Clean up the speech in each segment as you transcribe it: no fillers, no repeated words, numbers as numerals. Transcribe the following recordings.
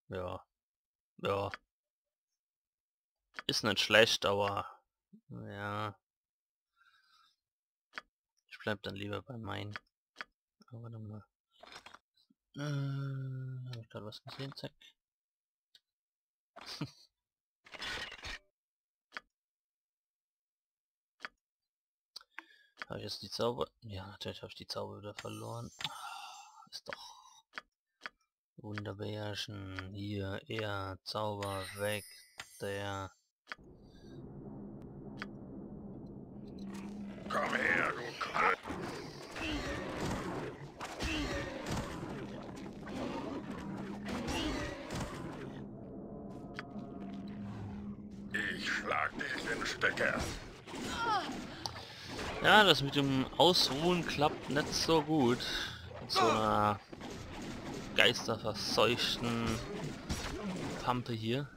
Ja, ja. Ist nicht schlecht, aber ja. Ich bleib dann lieber bei meinen. Aber warte mal. Hab ich gerade was gesehen? Zack. Habe ich jetzt die Zauber? Ja, natürlich habe ich die Zauber wieder verloren. Ist doch Wunderbärchen. Hier, er, Zauber, weg. Der. Komm her, du Krall. Ich schlag dich in Stecker. Ja, das mit dem Ausruhen klappt nicht so gut. Mit so einer geisterverseuchten Pampe hier.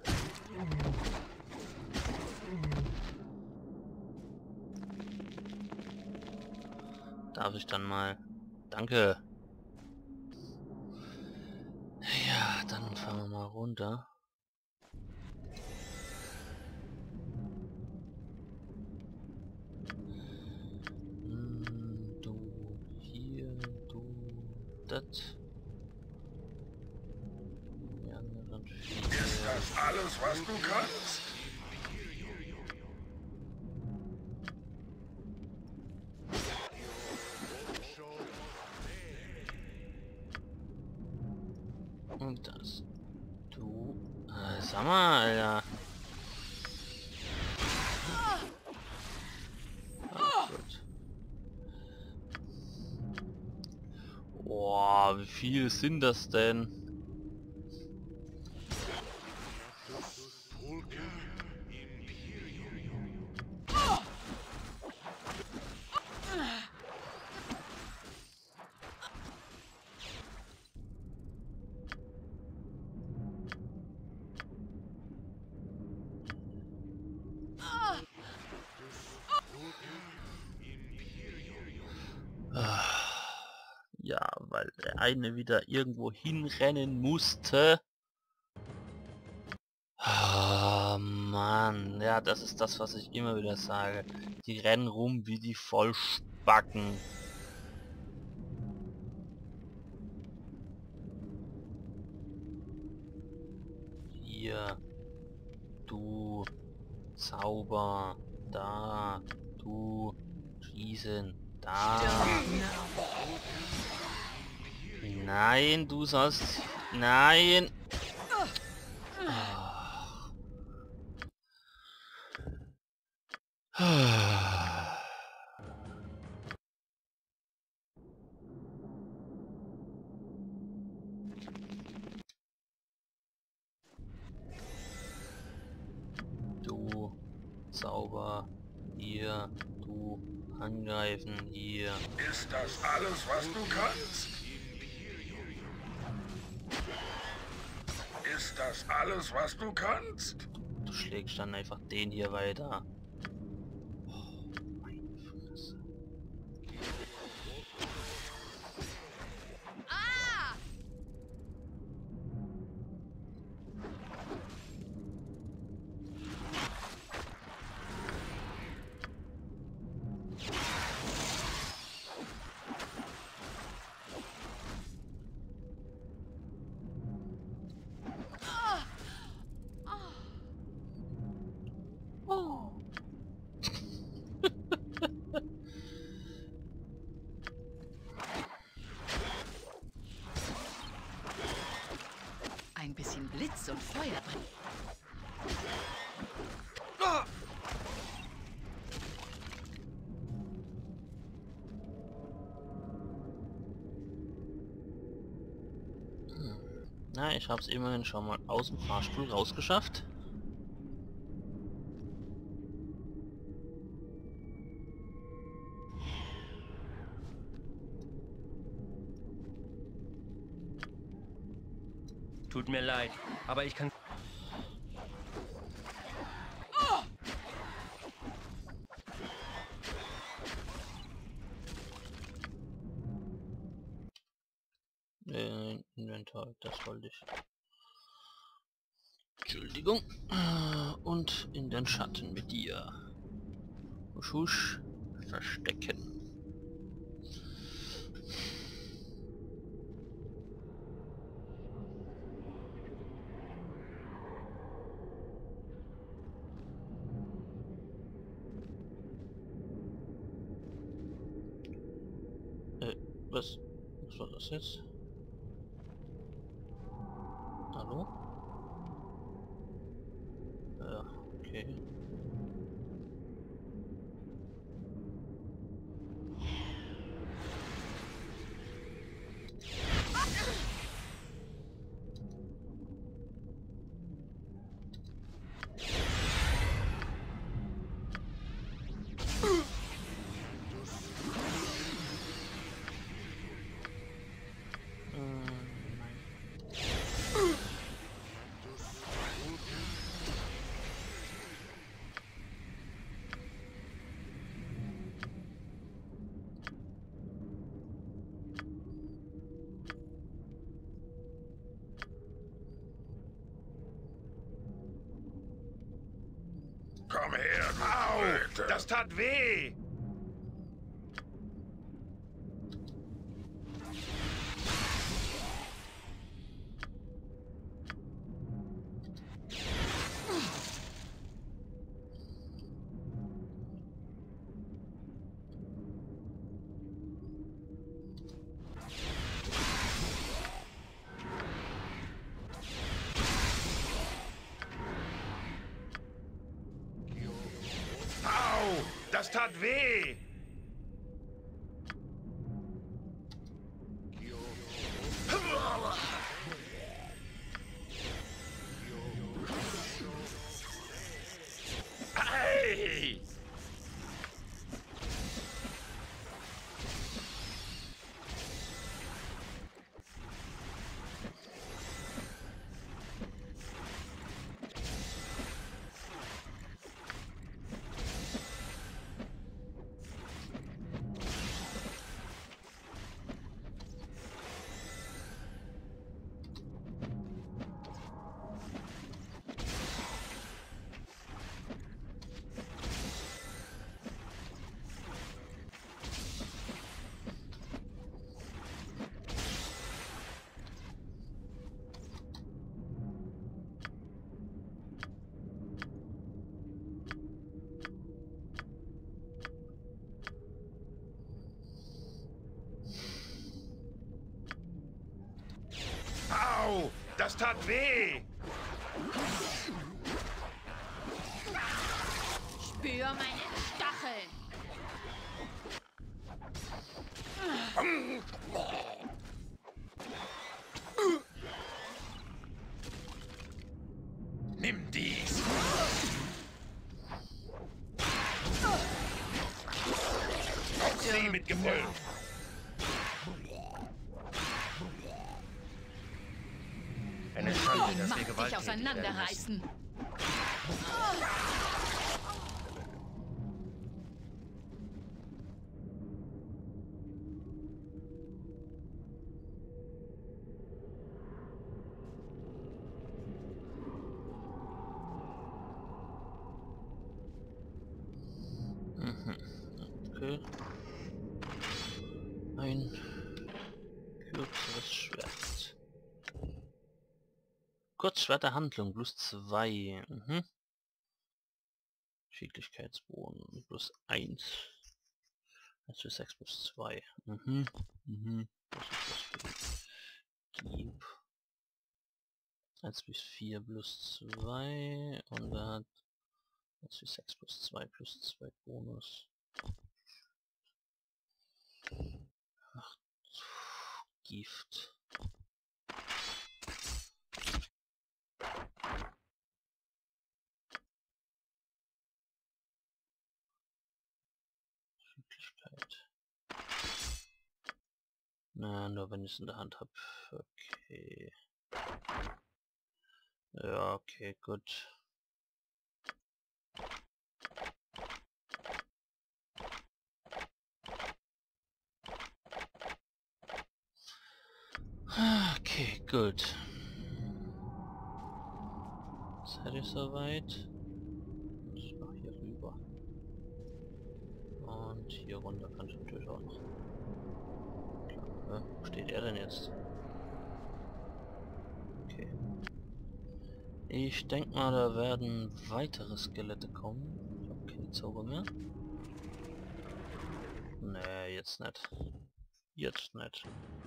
Darf ich dann mal... Danke! Ja, dann fahren wir mal runter. Du hier, du das. Die anderen Ist das alles, was du kannst? und das. Du. Sag mal, Alter. Ah, gut. Boah, wie viel sind das denn? Ja, weil der eine wieder irgendwo hinrennen musste. Ah, Mann. Ja, das ist das, was ich immer wieder sage. Die rennen rum wie die Vollspacken. Hier. Du. Zauber. Da. Du. Schießen. Da. Nein, du sollst... Nein. Du Zauber hier, du angreifen hier. Ist das alles, was du kannst? Ist das alles, was du kannst? Du schlägst dann einfach den hier weiter. Meine Fresse. Oh. Ein bisschen Blitz und Feuer drin. Na, ich hab's immerhin schon mal aus dem Fahrstuhl rausgeschafft. Tut mir leid, aber ich kann... Inventar, das wollte ich. Entschuldigung. Und in den Schatten mit dir. Husch, husch. Verstecken. Was war das jetzt? Hallo? Ja, okay. Komm her, du Au! Blöde. Das tat weh! Au! Das tat weh! Ei! Au! Das tat weh! Spür meine Stacheln. Nimm dies! Auf sie mit Gebrüll! Eine Schande, dass wir Mach dich gewalttätig werden auseinanderreißen. müssen. Okay. Ein kürzeres Schwert. Kurzschwert der Handlung, +2. Geschicklichkeitsbogen, +1. 1 bis 6 +2. Das ist das Dieb. 1 bis 4 +2. Und er hat 1 bis 6 +2 Bonus. Ach, Gift. Geschicklichkeit. Na, nur wenn ich es in der Hand habe. Okay. Ja, okay, gut. Okay, gut. hätte ich soweit. Ich mach hier rüber. Und hier runter kann ich natürlich auch noch. Klar, wo steht er denn jetzt? Okay. Ich denke mal, da werden weitere Skelette kommen. Ich habe keine Zauber mehr. Nee, jetzt nicht. Jetzt nicht.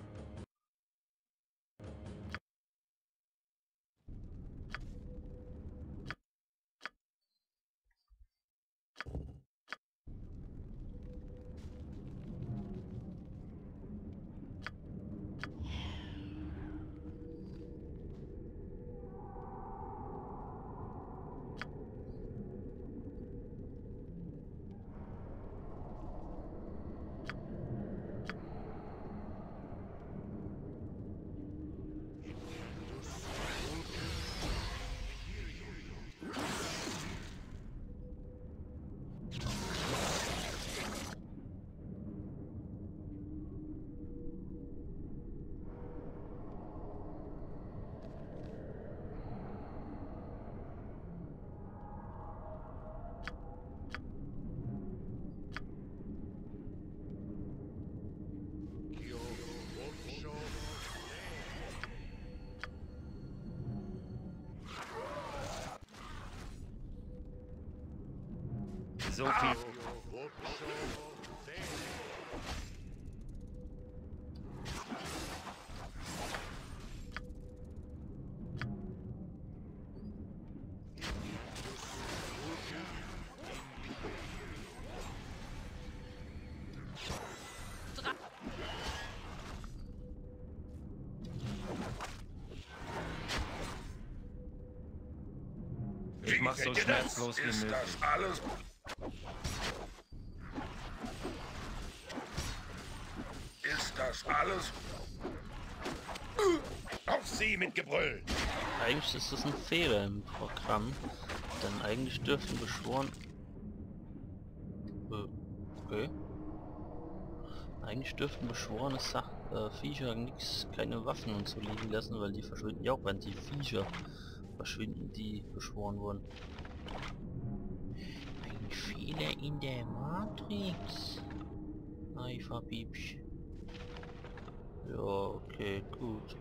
So viel. Ich mach so schmerzlos wie Ist möglich. das alles? Ist das alles? Auf sie mit Gebrüll! Eigentlich ist das ein Fehler im Programm, denn eigentlich dürften Beschworen... Okay. Eigentlich dürften beschworene Viecher nix, keine Waffen und so liegen lassen, weil die verschwinden ja auch, wenn die Viecher verschwinden, die beschworen wurden. Ein Fehler in der Matrix. Ei, Verbiebsch. Ja, okay, gut.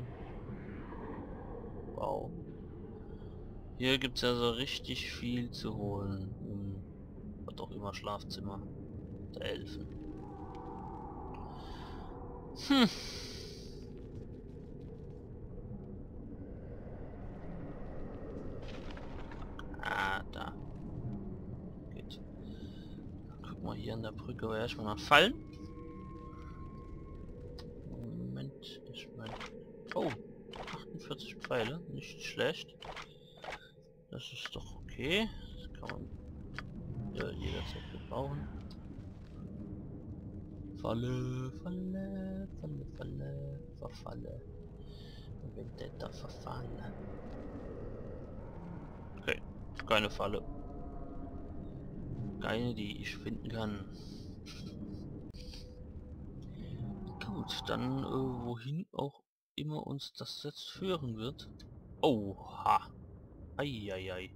Wow. Hier gibt es ja so richtig viel zu holen. Was auch immer, Schlafzimmer der Elfen. Hm. Ah, da. Geht. Guck mal, hier an der Brücke war erstmal nach Fallen. Moment, ich mein... Oh, 48 Pfeile, nicht schlecht. Das ist doch okay. Das kann man jederzeit gebrauchen. Falle, Falle, Falle, Falle, verfalle. Vendetta verfalle. Okay, keine Falle. Keine, die ich finden kann. Gut, dann wohin auch immer uns das jetzt führen wird. Oha. Eieiei.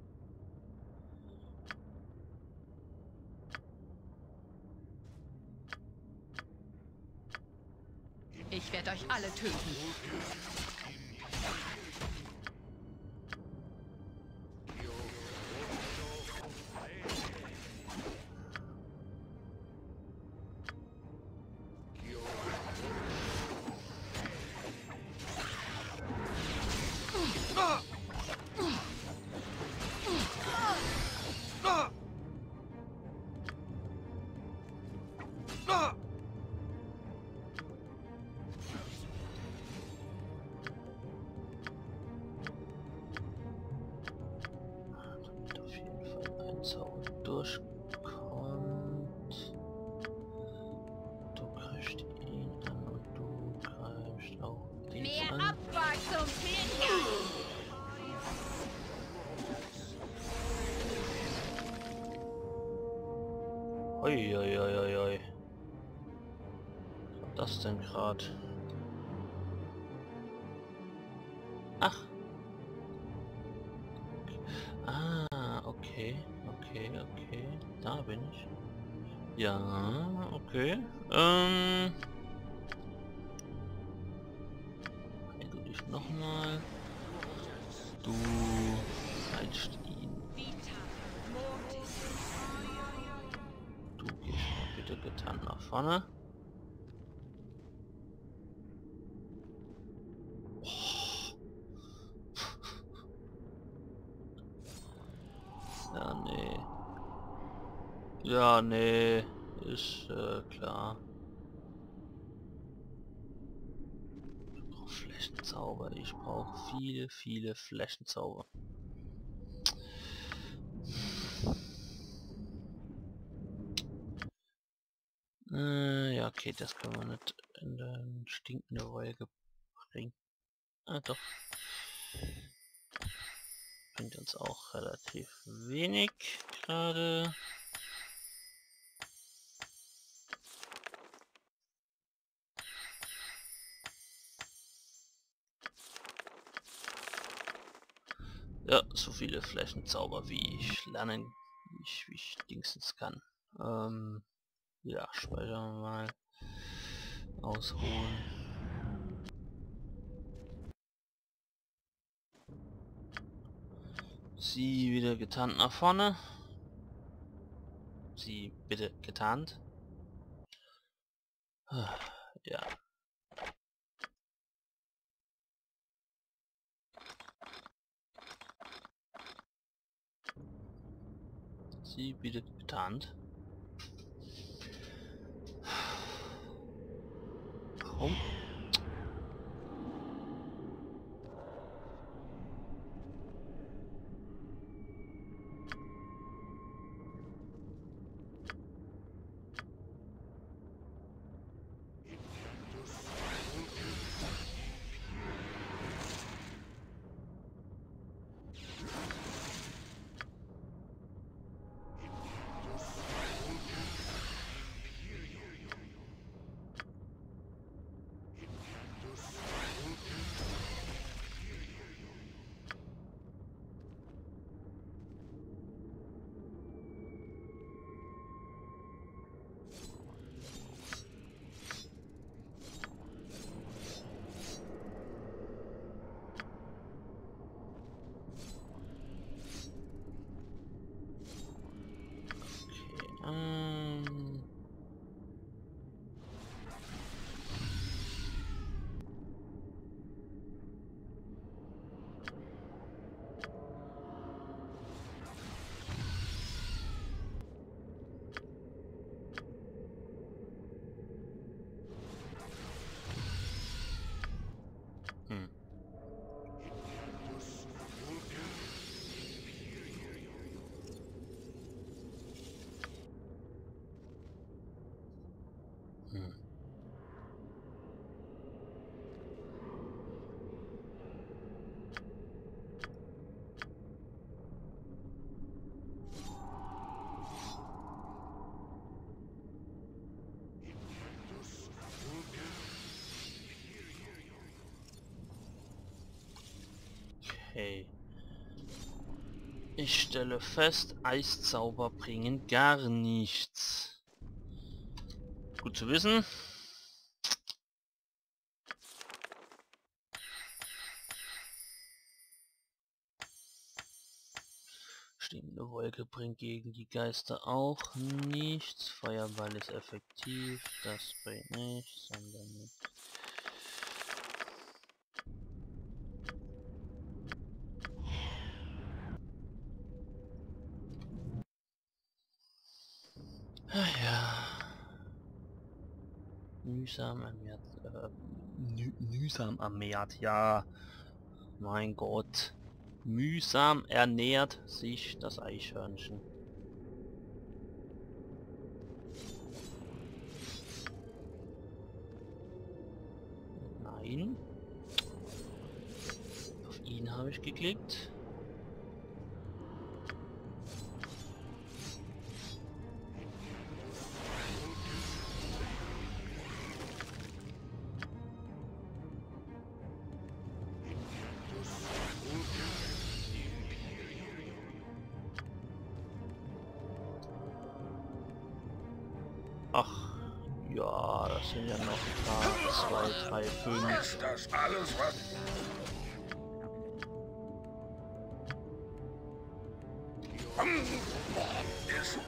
Ich werde euch alle töten. Damit auf jeden Fall ein Zauber durchkommt. Du greifst ihn an und du greifst auch den Mehr an. Opfer zum Fliegen! Uiuiuiui. Was war das denn gerade? Ach. okay. Da bin ich. Ja, okay. Du dich nochmal. Du falsch ihn. Du gehst mal bitte getan nach vorne. Ja, nee. Ja, nee. Ist klar. Ich brauche Flächenzauber. Ich brauche viele, viele Flächenzauber. Ja, okay, das können wir nicht in den stinkende Wolke bringen. Ah, doch. Bringt uns auch relativ wenig gerade. Ja, so viele Flächenzauber wie ich lernen, wie ich dingsens kann. Ja, speichern wir mal. Ausruhen. Sie wieder getarnt nach vorne. Sie bitte getarnt. Ja. Sie bitte getarnt. Warum? Okay. Ich stelle fest, Eiszauber bringen gar nichts. Gut zu wissen. Stinkende Wolke bringt gegen die Geister auch nichts. Feuerball ist effektiv. Das bringt nichts, sondern ja. Mühsam ernährt. Mühsam ernährt, ja. Mein Gott. Mühsam ernährt sich das Eichhörnchen. Nein. Auf ihn habe ich geklickt. sind ja noch 2, 3, 5. Ist das alles, was... Ist...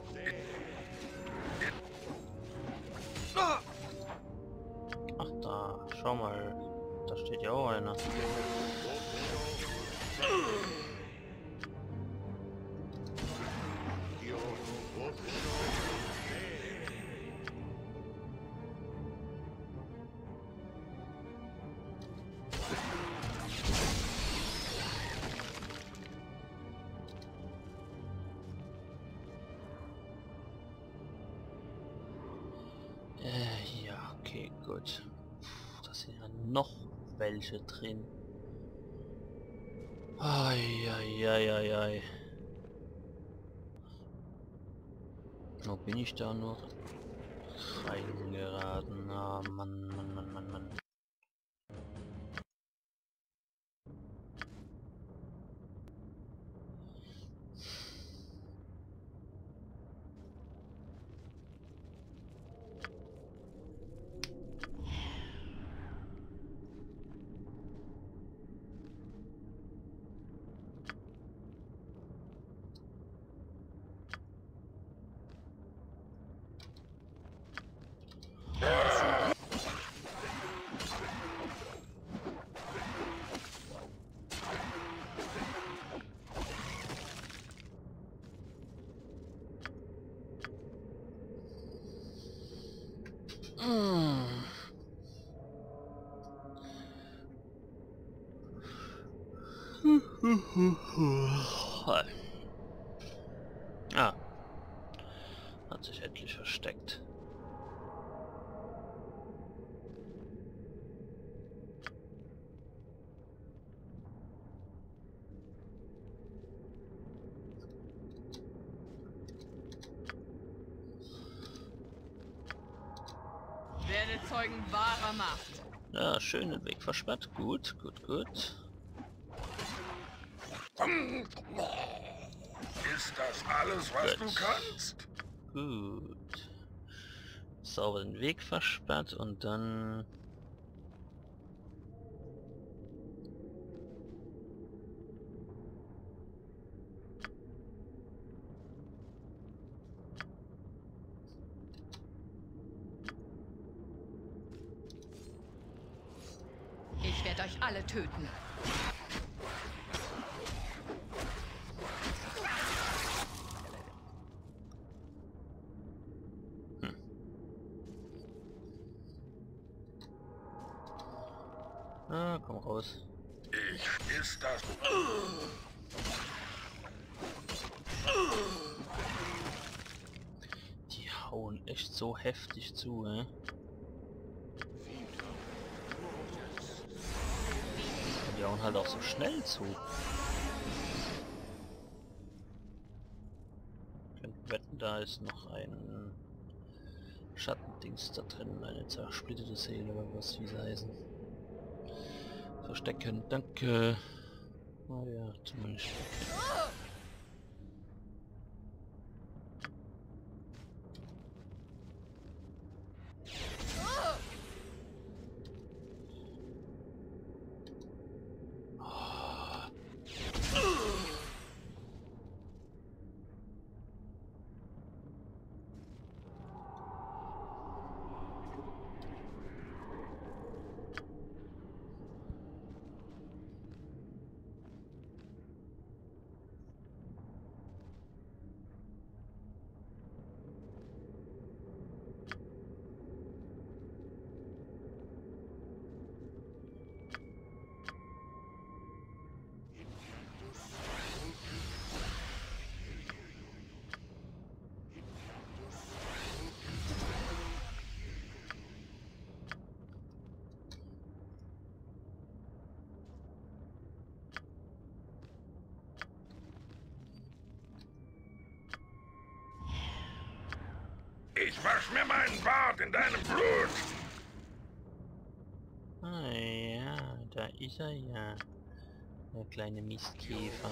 Ach da, schau mal. Da steht ja auch einer. Ja, okay, gut. Da sind ja noch welche drin. Eieieiei. Wo bin ich da nur reingeraten? Ah, Mann, Mann, Mann, Mann, Mann. Ah, hat sich endlich versteckt. Werde Zeugen wahrer Macht. Ja, schön den Weg versperrt. Gut, gut, gut. Ist das alles, was du kannst? Gut. Sauber den Weg versperrt und dann... Ich werde euch alle töten. Ah, komm raus. Ist das... Die hauen echt so heftig zu, Die hauen halt auch so schnell zu. Ich könnte wetten, da ist noch ein Schattendings da drin, eine zersplitterte Seele oder was wie sie heißen. Verstecken, danke. Oh ja, zumindest. Ich wasch mir meinen Bart in deinem Blut! Ah ja, da ist er ja. Der kleine Mistkäfer.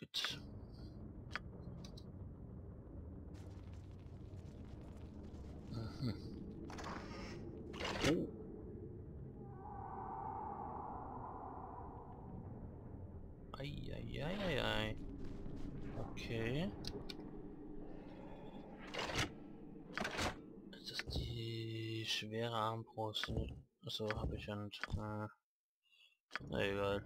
Gut. Mhm. Oh. Eieieiei. Okay. Das ist die schwere Armbrust. So habe ich und na egal.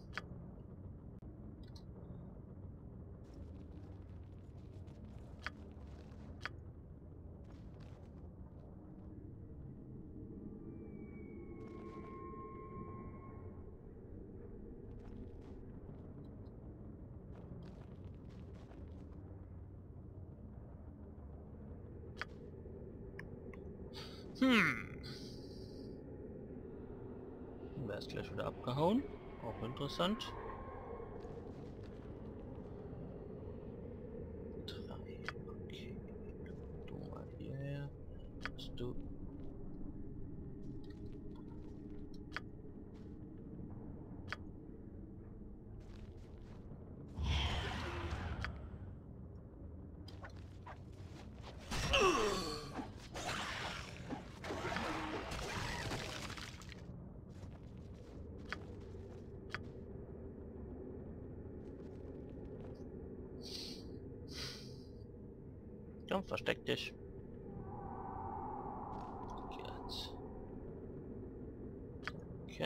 Wer ist gleich wieder abgehauen? Auch interessant. 3. Okay. Du mal hierher. Bist du. Komm, versteck dich. Jetzt. Okay.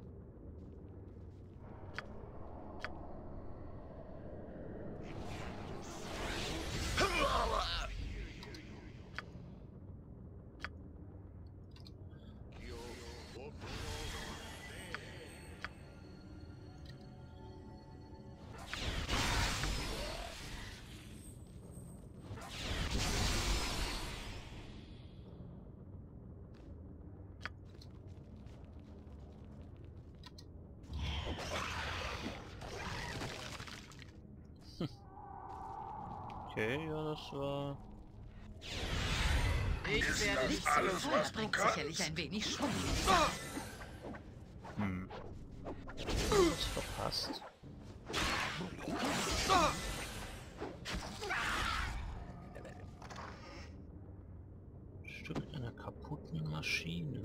Okay, ja, das war... Ich werde das nicht alles, so was du bringt kannst? sicherlich ein wenig Schwung in die Sache. Was verpasst. Stück einer kaputten Maschine.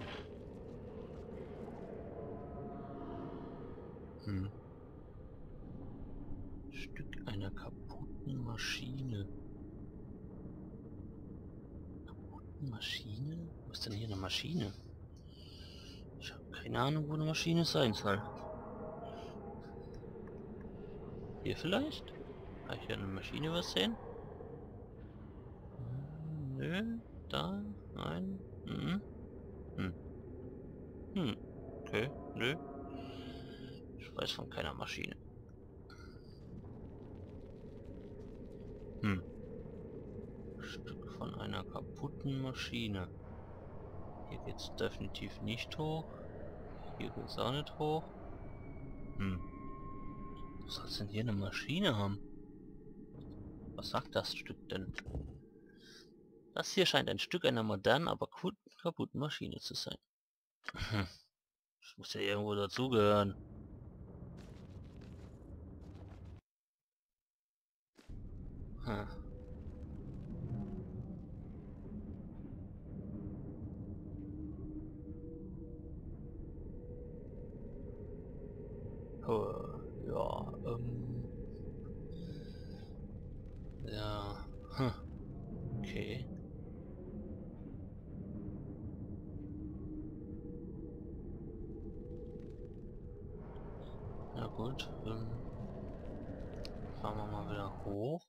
Stück einer kaputten Maschine. Kaputten Maschine? Wo ist denn hier eine Maschine? Ich habe keine Ahnung, wo eine Maschine sein soll. Hier vielleicht? Habe ich hier eine Maschine was sehen? Nö, da, nein. Okay, nö. Ich weiß von keiner Maschine. Stück von einer kaputten Maschine. Hier geht's definitiv nicht hoch. Hier geht's auch nicht hoch. Was soll denn hier eine Maschine haben? Was sagt das Stück denn? Das hier scheint ein Stück einer modernen, aber kaputten Maschine zu sein. Das muss ja irgendwo dazugehören. Ja, ja, okay. Na gut, fahren wir mal wieder hoch.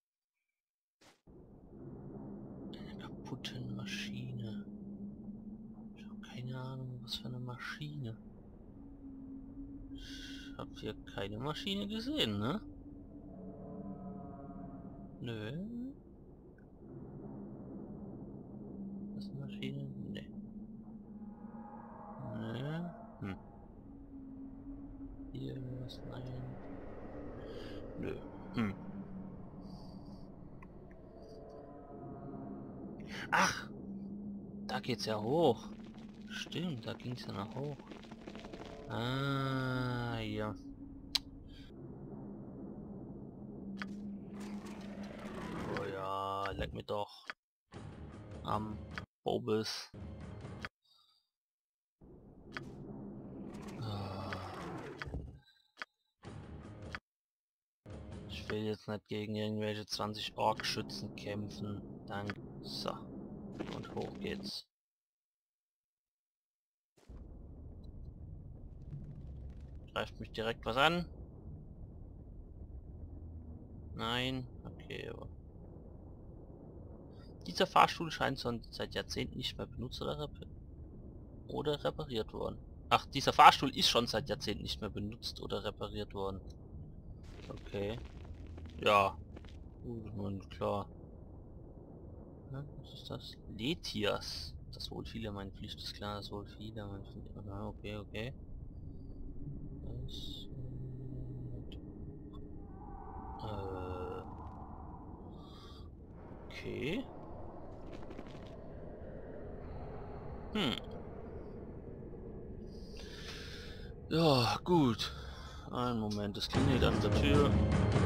Eine kaputte Maschine. Ich habe keine Ahnung, was für eine Maschine. Ich habe hier keine Maschine gesehen, ne? Nö. Das ist eine Maschine? Ne. Nö. Hier was? Nein. Nö. Ach! Da geht's ja hoch. Stimmt, da ging's ja noch hoch. Ah, ja. leck mir doch. Am Bobis. Ich will jetzt nicht gegen irgendwelche 20 Ork-Schützen kämpfen. Danke. So. Und hoch geht's. Greift mich direkt was an? Nein? Okay, aber... Dieser Fahrstuhl scheint seit Jahrzehnten nicht mehr benutzt oder repariert worden. Ach, dieser Fahrstuhl ist schon seit Jahrzehnten nicht mehr benutzt oder repariert worden. Okay. Ja. Gut, klar. Ja, was ist das? Letias. Das wohl viele, meine Pflicht ist klar, das wohl viele, meine Pflicht. Ah, okay. Das, okay. Ja, gut. Einen Moment, es klingelt an der Tür.